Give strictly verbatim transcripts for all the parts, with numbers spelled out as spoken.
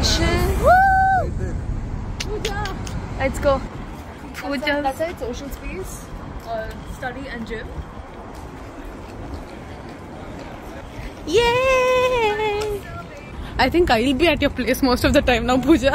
station. Woo! Let's go. Puja. That's it. Social space, uh, study and gym. Yay! I think I'll be at your place most of the time now, Pooja.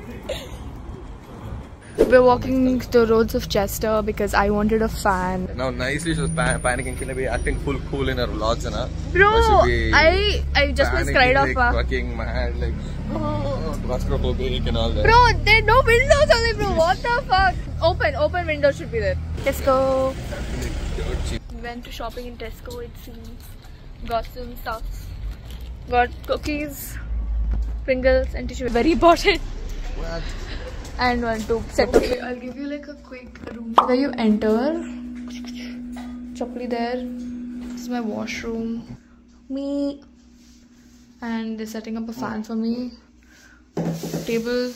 We're walking the roads of Chester because I wanted a fan. Now nicely she was pa panicking, can be acting full cool in her vlogs, na? Bro, I I just was cried off. Like fucking mad, like oh, claustrophobic and all that. Bro, there are no windows on it, bro. What the fuck? Open, open windows should be there. Let's go. We went to shopping in Tesco, it seems. Got some stuff. Got cookies, Pringles, and tissue. Very important. What? And one to set up. I'll give you like a quick room where you enter. Chopply there. This is my washroom. Me. And they're setting up a fan for me. Table.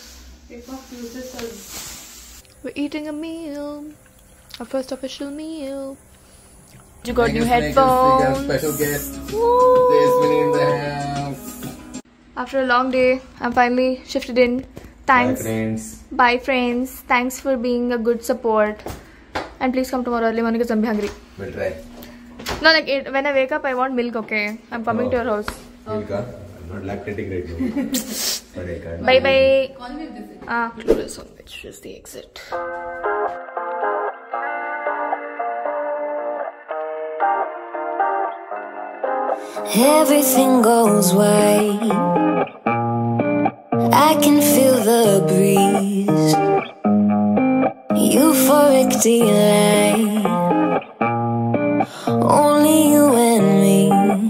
We're eating a meal. Our first official meal. You got new headphones. Special guest. Woo! In the house. After a long day, I'm finally shifted in. Thanks. Bye friends. Bye friends. Thanks for being a good support. And please come tomorrow early morning because I'm hungry. We'll try. No, like it, when I wake up, I want milk, okay? I'm coming oh. to your house. Milk? I'm not lactating right now. Bye bye. Ah, clueless on which is the exit. Everything goes right. I can feel the breeze. Euphoric delight. Only you and me.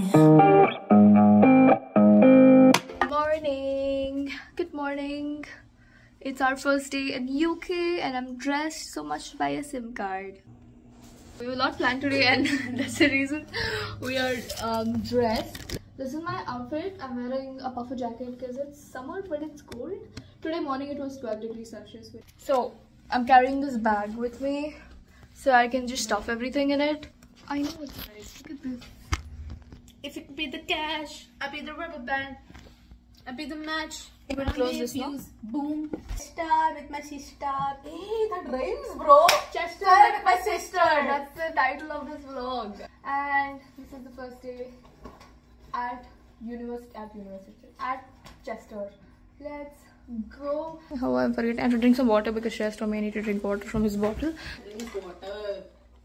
Morning. Good morning. It's our first day in U K and I'm dressed so much to buy a SIM card. We were not planned today and that's the reason we are um, dressed. This is my outfit. I'm wearing a puffer jacket because it's summer but it's cold. Today morning it was twelve degrees Celsius. So I'm carrying this bag with me so I can just stuff everything in it. I know it's nice. Look at this. If it could be the cash, I'd be the rubber band. I'd be the match. You will close this now. Boom. Chester with my sister. Hey, that rhymes, bro. Chester with my sister. That's the title of this vlog. And this is the first day at university. At university. At Chester. Let's go. Oh, I'm forgetting. I have to drink some water because Chester told me I need to drink water from his bottle. Drink water.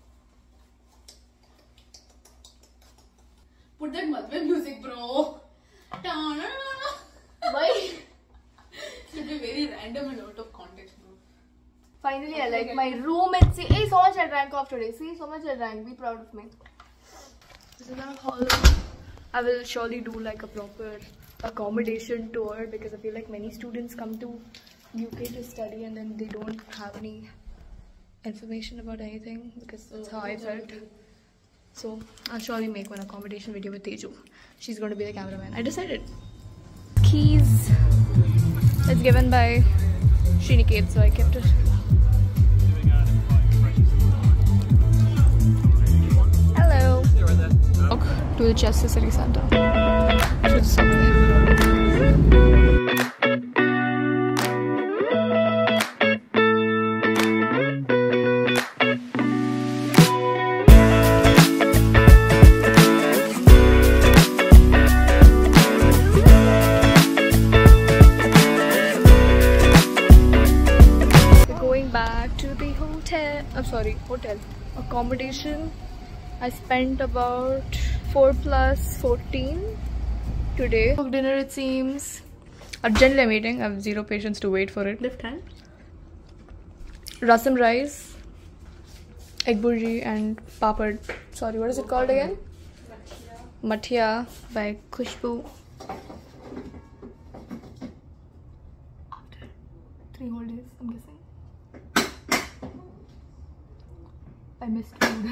Put that Madhve music, bro. Why? It will be very random and out of context, bro. Finally, I like my room. It's see, hey, so much I drank off today. See, so much I drank. Be proud of me. This is our hall. I will surely do like a proper accommodation tour because I feel like many students come to U K to study and then they don't have any information about anything because that's how I felt. So I'll surely make one accommodation video with Teju. She's going to be the cameraman. I decided. Keys. It's given by Shriniket, so I kept it. Hello. Walk to the Chester City Centre. To the subway. I'm sorry, hotel accommodation. I spent about four plus fourteen today. For dinner, it seems. Urgently I'm eating. I have zero patience to wait for it. Left hand. Rasam rice, egg burji, and papad. Sorry, what is it called again? Mathia by Khushbu. After three whole days, I'm guessing. I missed food.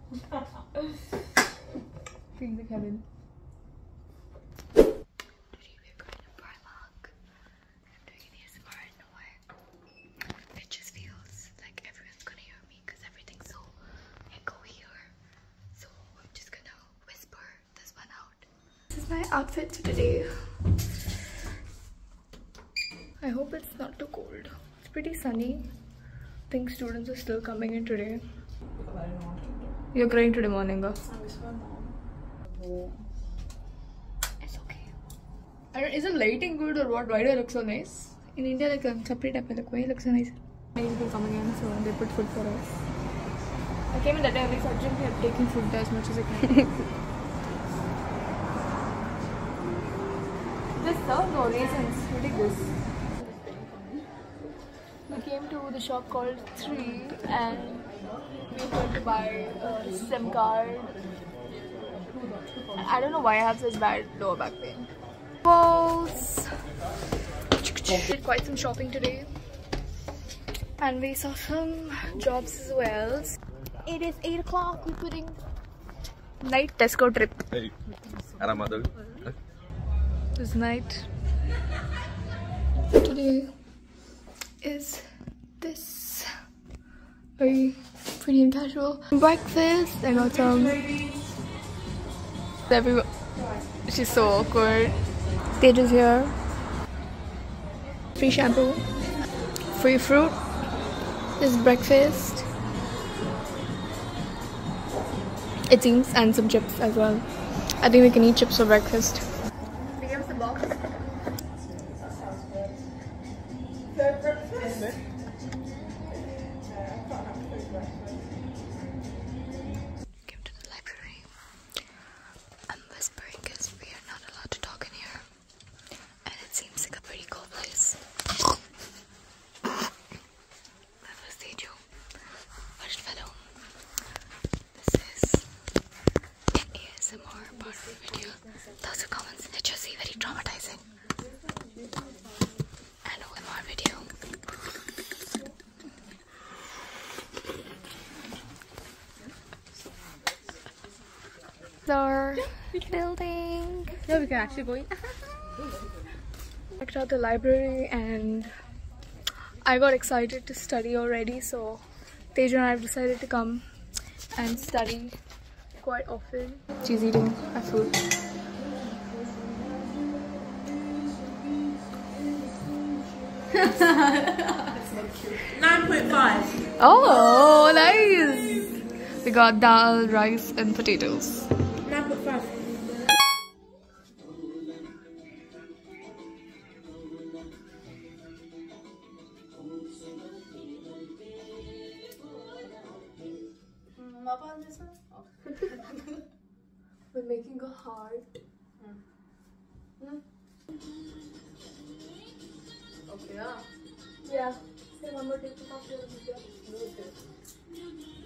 Feed the cabin. Today we're going to Primark. I'm doing an A S M R in Noah. It just feels like everyone's gonna hear me because everything's so echo here. So I'm just gonna whisper this one out. This is my outfit for today. I hope it's not too cold. It's pretty sunny. I think students are still coming in today. You're crying today morning, huh? I miss my mom. It's okay. I don't, isn't lighting good or what? Why do I look so nice? In India, like a separate type, I look. Why I look so nice? Many people coming in, so they put food for us. I came in that early, so urgently I'm taking food as much as I can. This serve no raisins. Ridiculous. We came to the shop called Three and we were going to buy a SIM card. I don't know why I have such bad lower back pain. Balls. Did quite some shopping today. And we saw some jobs as well. It is eight o'clock. We're putting night Tesco trip. Hey, Aramadu. This night. Today is this very pretty and casual breakfast. I got some. Everyone. She's so awkward. Stage is here. Free shampoo. Free fruit. This is breakfast. It seems, and some chips as well. I think we can eat chips for breakfast. They gave us the box. Came to the library. I'm whispering because we are not allowed to talk in here. And it seems like a pretty cool place. That was Teju. First fellow. This is an A S M R part of the video. Those are comments. H S C very traumatizing. An O M R video. Our building. Yeah, we can actually go in. Checked out the library and I got excited to study already, so Teju and I have decided to come and study quite often. She's eating her food. nine point five. Oh, nice! We got dal, rice, and potatoes. nine point five. We're making a heart. Okay, yeah. Yeah. Say one more take off your video.